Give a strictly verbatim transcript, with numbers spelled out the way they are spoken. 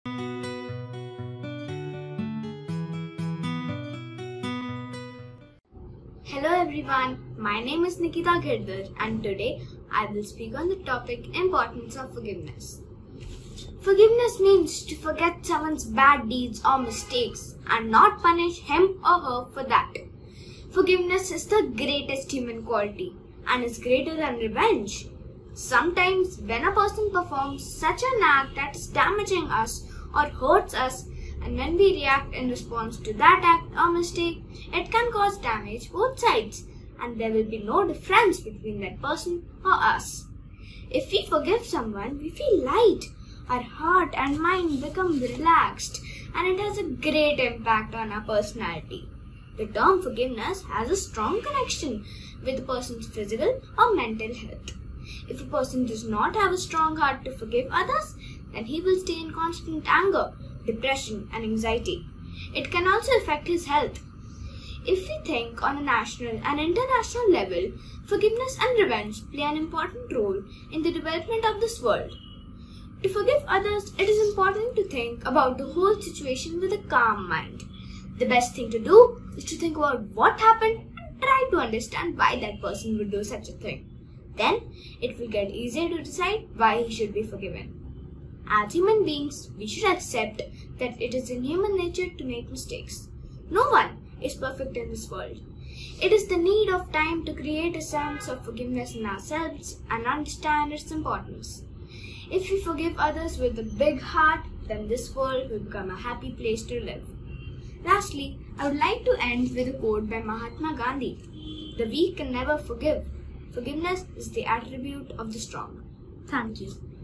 Hello everyone, my name is Nikita Girdar and today I will speak on the topic importance of forgiveness. Forgiveness means to forget someone's bad deeds or mistakes and not punish him or her for that. Forgiveness is the greatest human quality and is greater than revenge. Sometimes when a person performs such an act that is damaging us or hurts us, and when we react in response to that act or mistake, it can cause damage both sides and there will be no difference between that person or us. If we forgive someone, we feel light. Our heart and mind become relaxed and it has a great impact on our personality. The term forgiveness has a strong connection with a person's physical or mental health. If a person does not have a strong heart to forgive others, then he will stay in constant anger, depression and anxiety. It can also affect his health. If we think on a national and international level, forgiveness and revenge play an important role in the development of this world. To forgive others, it is important to think about the whole situation with a calm mind. The best thing to do is to think about what happened and try to understand why that person would do such a thing. Then, it will get easier to decide why he should be forgiven. As human beings, we should accept that it is in human nature to make mistakes. No one is perfect in this world. It is the need of time to create a sense of forgiveness in ourselves and understand its importance. If we forgive others with a big heart, then this world will become a happy place to live. Lastly, I would like to end with a quote by Mahatma Gandhi. The weak can never forgive. Forgiveness is the attribute of the strong. Thank you.